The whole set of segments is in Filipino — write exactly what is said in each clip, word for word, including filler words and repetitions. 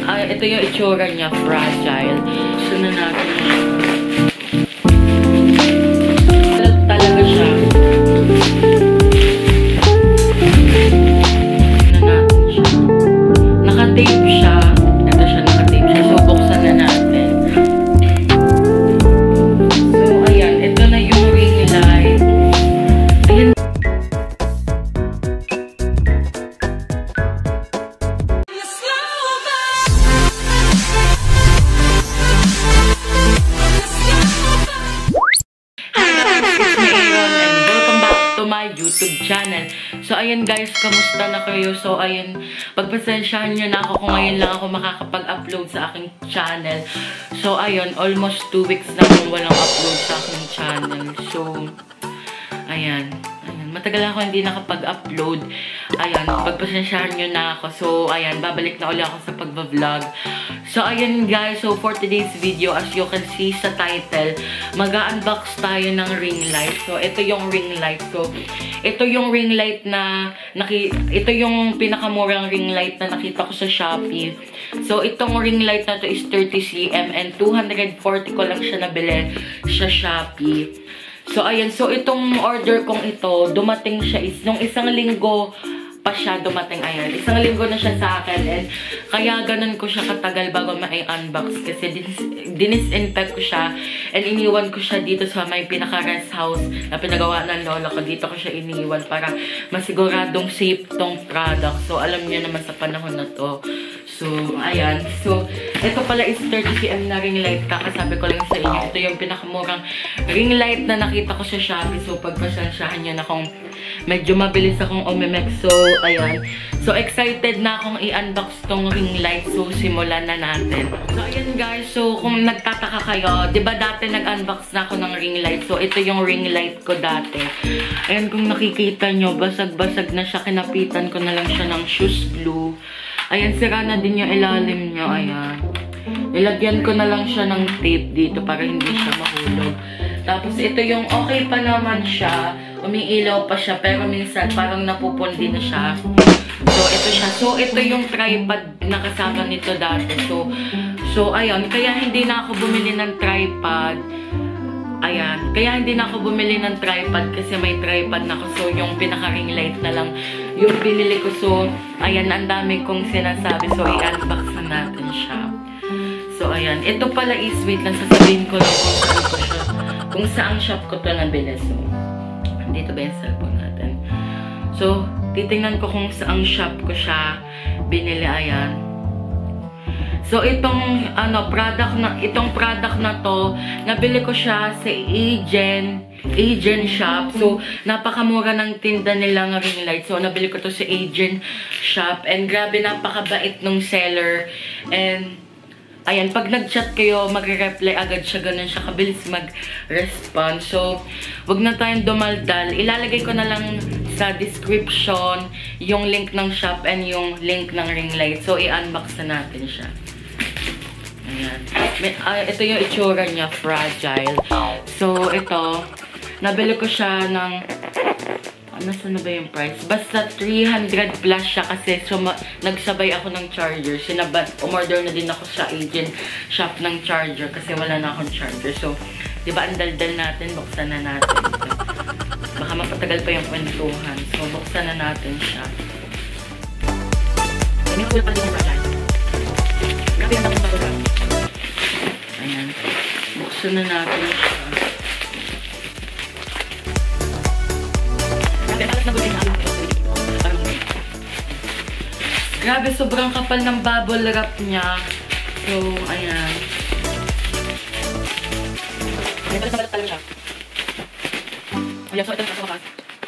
uh, ito yung itsura niya, fragile. So na natin siya. Talaga siya. Na natin siya. Naka-tape siya. Ito siya, naka-tape siya. So, buksan na natin. So, ayan. Ito na yung ring light. Ayan. My YouTube channel. So, ayan guys, kamusta na kayo? So, ayan, pagpasensyahan nyo na ako kung ngayon lang ako makakapag-upload sa aking channel. So, ayan, almost two weeks na kung walang upload sa aking channel. So, ayan. Ayan, matagal ako hindi nakapag-upload. Ayan, pagpasensyahan nyo na ako. So, ayan, babalik na ulit ako sa pag-vlog. So, ayan guys, so for today's video, as you can see sa title, mag-unbox tayo ng ring light. So, ito yung ring light. So, ito yung ring light na, naki, ito yung pinakamurang ring light na nakita ko sa Shopee. So, itong ring light na to is thirty centimeters and two hundred forty ko lang siya nabili sa Shopee. So, ayan. So, itong order kong ito, dumating siya is, nung isang linggo pa siya dumating. Ayan. Isang linggo na siya sa akin. And, kaya ganun ko siya katagal bago ma-unbox. Kasi, dinis-infect ko siya. And, iniwan ko siya dito sa may pinaka-rest house na pinagawa ng lola ko. Dito ko siya iniwan para masiguradong safe tong product. So, alam niyo naman sa panahon na to. So, ayan. So, ito pala is thirty centimeters na ring light. Kakasabi ko lang sa inyo. Ito yung pinakamurang ring light na nakita ko sa Shopee. So, pagpasensyahan nyo na kung medyo mabilis akong umimek. So, ayan. So, excited na akong i-unbox tong ring light. So, simulan na natin. So, ayan guys. So, kung nagtataka kayo, di ba dati nag-unbox na ako ng ring light? So, ito yung ring light ko dati. Ayan, kung nakikita nyo, basag-basag na siya. Kinapitan ko na lang siya ng shoes glue. Ayan, sira na din yung ilalim nyo. Ayan. Nilagyan ko na lang siya ng tape dito para hindi siya mahulog. Tapos, ito yung okay pa naman siya. Umiilaw pa siya. Pero minsan, parang napupundi na siya. So, ito siya. So, ito yung tripod na kasama nito dati. So, so ayan. Kaya hindi na ako bumili ng tripod. Ayan. Kaya hindi na ako bumili ng tripod kasi may tripod na ako. So, yung pinaka-ring light na lang yung binili ko. So, ayan. Ang dami kong sinasabi. So, i-unbox na natin siya. So, ayan. Ito pala is, wait lang, sasabihin ko lang kung saan ko siya, kung saan shop ko to nabili. So, dito ba yung cellphone natin? So, titingnan ko kung saan shop ko siya binili. Ayan. So, itong, ano, product na, itong product na to, nabili ko siya sa Agen, Agen shop. So, napakamura ng tinda nilang ring light. So, nabili ko to sa Agen shop. And, grabe, napakabait nung seller. And, ayan, pag nag-chat kayo, magre-reply agad siya. Ganun siya, kabilis mag-respond. So, wag na tayong dumaldal. Ilalagay ko na lang sa description yung link ng shop and yung link ng ring light. So, i-unbox na natin siya. Ayan. May, uh, ito yung itsura niya, fragile. So, ito, nabili ko siya ng, ano, saan na ba yung price? Basta three hundred plus siya kasi so, nagsabay ako ng charger. Sinabad, umorder na din ako sa agent shop ng charger kasi wala na akong charger. So, di ba ang daldal natin? Buksan na natin. So, baka mapatagal pa yung kwentuhan. So, buksan na natin siya. May kulit pa din yung fragile. Grabe yung tapos pa. Ayan. Buksan na natin siya. Grabe, sobrang kapal ng bubble wrap niya. So, ayan. Ayan, balat-balat talaga siya. Ayan, so ito na sa wakas.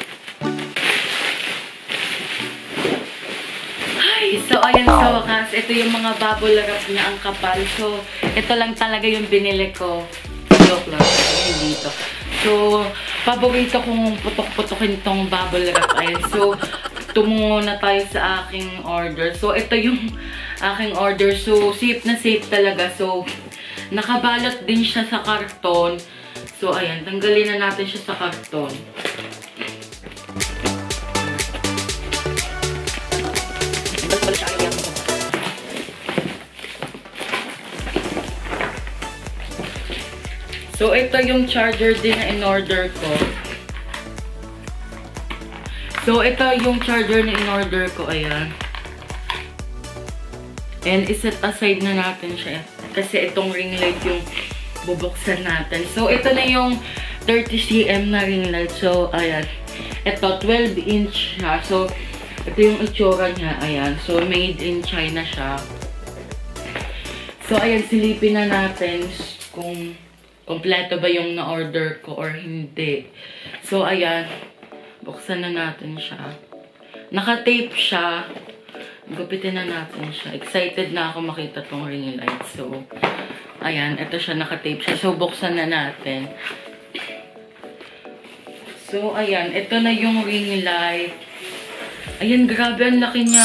Ay, so ayan sa wakas. Ito yung mga bubble wrap niya, ang kapal. So, ito lang talaga yung binili ko. Joke lang. Ayan dito. So, paborito kong putok-putokin tong bubble wrap. Ayan. So, tumungo na tayo sa aking order. So, ito yung aking order. So, safe na safe talaga. So, nakabalot din siya sa karton. So, ayan. Tanggalin na natin siya sa karton. So, ito yung charger din na in-order ko. So, ito yung charger na in-order ko. Ayan. And, iset aside na natin siya. Kasi itong ring light yung bubuksan natin. So, ito na yung thirty centimeters na ring light. So, ayan. Ito, twelve inch siya. So, ito yung itsura niya. Ayan. So, made in China siya. So, ayan. Silipin na natin kung kompleto ba yung na-order ko or hindi. So, ayan. Buksan na natin siya. Naka-tape siya. Gupitin na natin siya. Excited na ako makita tong ring light. So, ayan. Ito siya. Naka-tape siya. So, buksan na natin. So, ayan. Ito na yung ring light. Ayan. Grabe. Ang laki niya.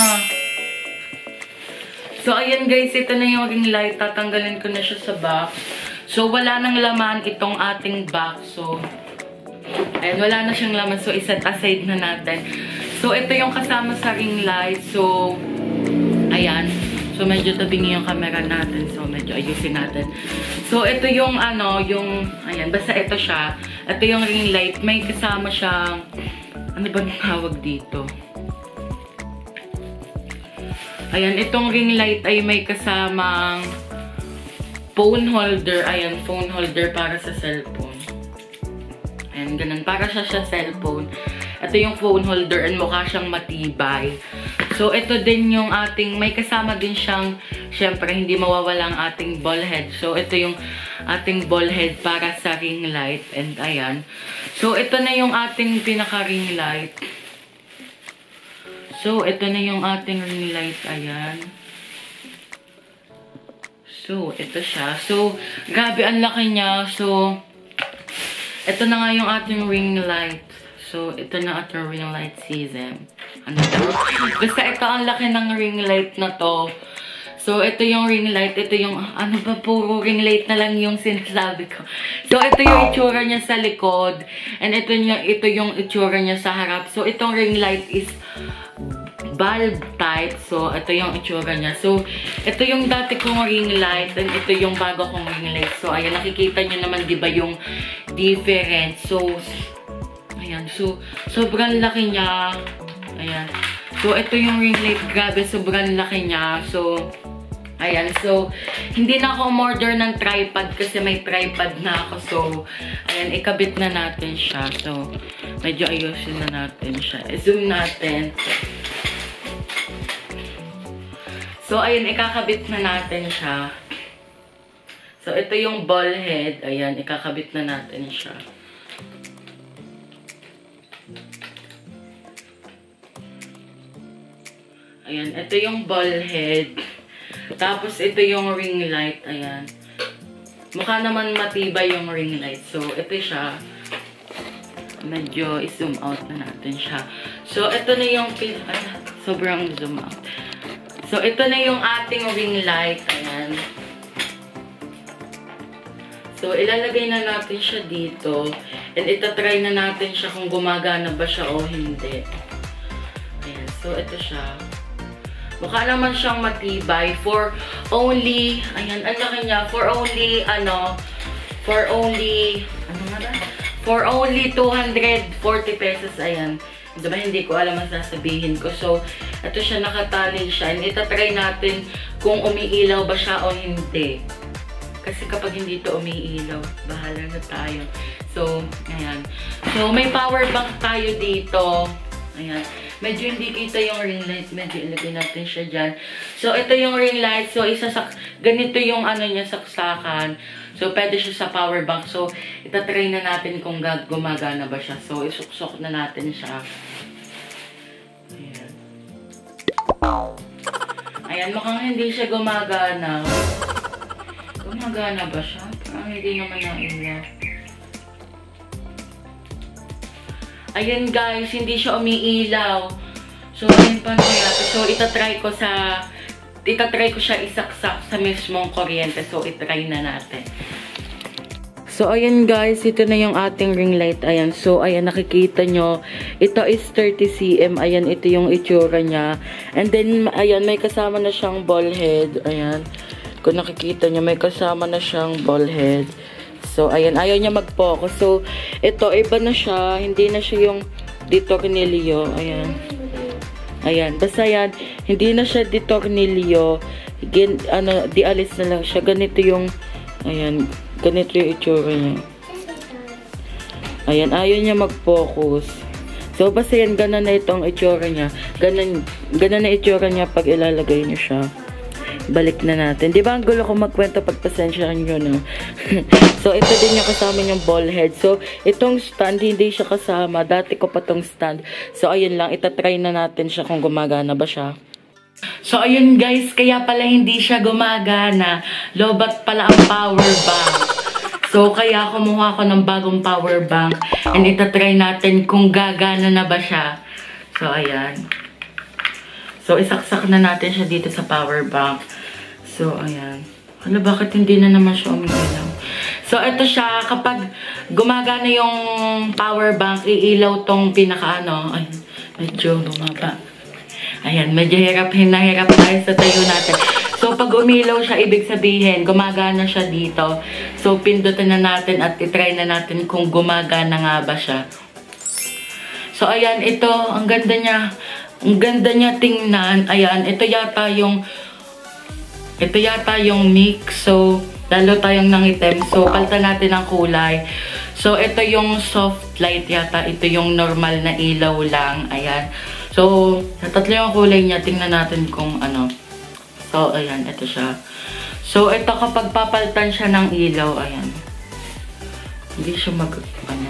So, ayan guys. Ito na yung ring light. Tatanggalin ko na siya sa box. So, wala nang laman itong ating box. So, ayan. Wala na siyang laman. So, iset aside na natin. So, ito yung kasama sa ring light. So, ayan. So, medyo tabingi yung camera natin. So, medyo ayusin natin. So, ito yung ano, yung, ayan, basta ito siya. Ito yung ring light. May kasama siyang, ano ba tawag dito? Ayan, itong ring light ay may kasamang phone holder. Ayan, phone holder para sa cellphone. Ayan, ganun. Para siya sa cellphone. Ito yung phone holder and mukha siyang matibay. So, ito din yung ating, may kasama din siyang, syempre, hindi mawawala ang ating ball head. So, ito yung ating ball head para sa ring light. And, ayan. So, ito na yung ating pinaka-ring light. So, ito na yung ating ring light. Ayan. So, ito siya. So, grabe, ang laki niya. So, ito na nga yung ating ring light. So, ito na ating ring light season. Ano to? Basta ito ang laki ng ring light na to. So, ito yung ring light. Ito yung, ano ba, puro ring light na lang yung sinasabi ko. So, ito yung itsura niya sa likod. And ito, niya, ito yung itsura niya sa harap. So, itong ring light is bulb type. So, ito yung itsura niya. So, ito yung dati kong ring light. And ito yung bago kong ring light. So, ayan, nakikita nyo naman, di ba, yung difference. So, ayan. So, sobrang laki niya. Ayan. So, ito yung ring light. Grabe, sobrang laki niya. So, ayan. So, hindi na ako umorder ng tripod kasi may tripod na ako. So, ayan. Ikabit na natin siya. So, medyo ayusin na natin siya. I-zoom natin. So, ayan. Ikakabit na natin siya. So, ito yung ball head. Ayan. Ikakabit na natin siya. Ayan, ito yung ball head. Tapos, ito yung ring light. Ayan. Mukha naman matibay yung ring light. So, ito siya. Medyo i-zoom out na natin siya. So, ito na yung... Ay, sobrang zoom out. So, ito na yung ating ring light. Ayan. So, ilalagay na natin siya dito. And itatry na natin siya kung gumagana ba siya o hindi. Ayan. So, ito siya. Mukha naman siyang matibay for only, ayan, ang laki niya, for only, ano, for only, ano nga ba? For only two hundred forty pesos, ayan. Diba, hindi ko alam ang sasabihin ko. So, ito siya, nakatali siya. And itatry natin kung umiilaw ba siya o hindi. Kasi kapag hindi ito umiilaw, bahala na tayo. So, ayan. So, may power bank tayo dito. Ayan. Medyo hindi kita yung ring light. Medyo ilagay natin siya dyan. So, ito yung ring light. So, isasak ganito yung ano niya, saksakan. So, pwede siya sa power bank. So, itatry na natin kung gumagana ba siya. So, isuksok na natin siya. Ayan. Ayan, mukhang hindi siya gumagana. Gumagana ba siya? Parang hindi naman nailaw. Ayan guys, hindi siya umiilaw. So, ayan pa nangyayari. So, itatry ko sa, itatry ko siya isaksak sa mismong kuryente. So, itry na natin. So, ayan guys, ito na yung ating ring light. Ayan, so, ayan, nakikita nyo. Ito is thirty centimeters. Ayan, ito yung itsura niya. And then, ayan, may kasama na siyang ball head. Ayan, kung nakikita nyo, may kasama na siyang ball head. So, ayan. Ayaw niya mag-focus. So, ito, iba na siya. Hindi na siya yung ditornilyo. Ayan. Ayan. Basta yan. Hindi na siya ditornilyo. Gin, ano, dialis na lang siya. Ganito yung, ayan. Ganito yung itsura niya. Ayan. Ayaw niya mag-focus. So, basta yan. Ganon na itong itsura niya. Ganon, ganon na itsura niya pag ilalagay niyo siya. Balik na natin. Di ba ang gulo ko magkwento, pagpasensyahan nyo, no? So, ito din yung kasama yung ball head. So, itong stand, hindi siya kasama. Dati ko pa tong stand. So, ayun lang. Itatry na natin siya kung gumagana ba siya. So, ayun guys. Kaya pala hindi siya gumagana. Lobat pala ang power bank. So, kaya kumuha ko ng bagong power bank. And itatry natin kung gagana na ba siya. So, ayan. So, isaksak na natin siya dito sa power bank. So, ayan. Hala, bakit hindi na naman siya umiilaw? So, ito siya. Kapag gumagana yung power bank, iilaw tong pinaka, ano, ay, medyo bumaba. Ayan, medyo hirap, hinahirap tayo sa tayo natin. So, pag umilaw siya, ibig sabihin, gumagana siya dito. So, pindutin na natin at itry na natin kung gumagana nga ba siya. So, ayan, ito, ang ganda niya. Ang ganda niya tingnan. Ayan, ito yata yung ito yata yung mix. So, lalo tayong nangitim. So, palitan natin ang kulay. So, ito yung soft light yata. Ito yung normal na ilaw lang. Ayan. So, sa tatlo yung kulay niya. Tingnan natin kung ano. So, ayan. Ito siya. So, ito kapag papalitan siya ng ilaw. Ayan. Hindi siya mag... ano.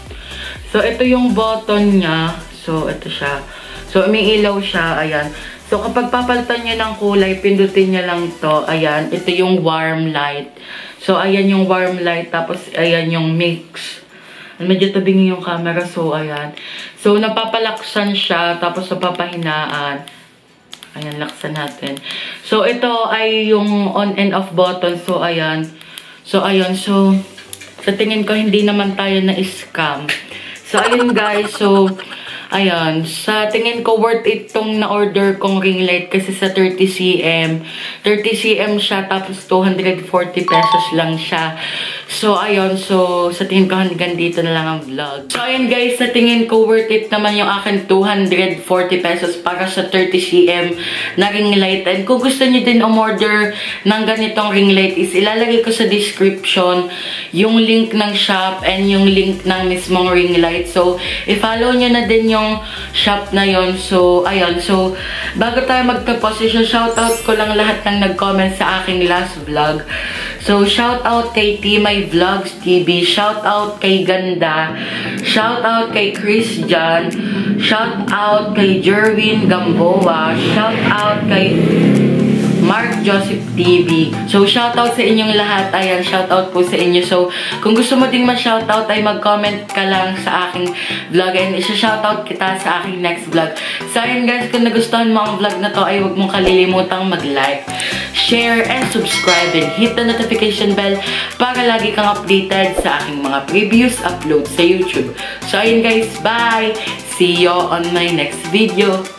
So, ito yung button niya. So, ito siya. So, umiilaw siya. Ayan. So, kapag papalitan niya ng kulay, pindutin niya lang to. Ayan. Ito yung warm light. So, ayan yung warm light. Tapos, ayan yung mix. Medyo tabingi yung camera. So, ayan. So, napapalaksan siya. Tapos, napapahinaan. Ayan, laksan natin. So, ito ay yung on and off button. So, ayan. So, ayan. So, sa tingin ko, hindi naman tayo na-scam. So, ayun guys. So, ayan, sa tingin ko worth it tong na-order kong ring light kasi sa thirty centimeters. thirty centimeters siya tapos two hundred forty pesos lang siya. So, ayun. So, sa tingin ko hanggang dito na lang ang vlog. So, ayun guys, sa tingin ko worth it naman yung akin two hundred forty pesos para sa thirty centimeters na ring light. And kung gusto niyo din umorder ng ganitong ring light is ilalagay ko sa description yung link ng shop and yung link ng mismong ring light. So, i-follow nyo na din yung shop na yon. So, ayun. So, bago tayo magtapos, shoutout ko lang lahat ng nag-comment sa aking last vlog. So, shoutout kay Timay Vlogs T V, shoutout kay Ganda, shoutout kay Chris John, shoutout kay Jerwin Gamboa, shoutout kay Mark Joseph T V. So, shoutout sa inyong lahat. Ayan, shoutout po sa inyo. So, kung gusto mo ding ma-shoutout ay mag-comment ka lang sa aking vlog and isa-shoutout kita sa aking next vlog. So, ayun guys, kung nagustuhan mo ang vlog na to ay huwag mong kalilimutang mag-like, share, and subscribe and hit the notification bell para lagi kang updated sa aking mga previous uploads sa YouTube. So, ayun guys, bye! See you on my next video.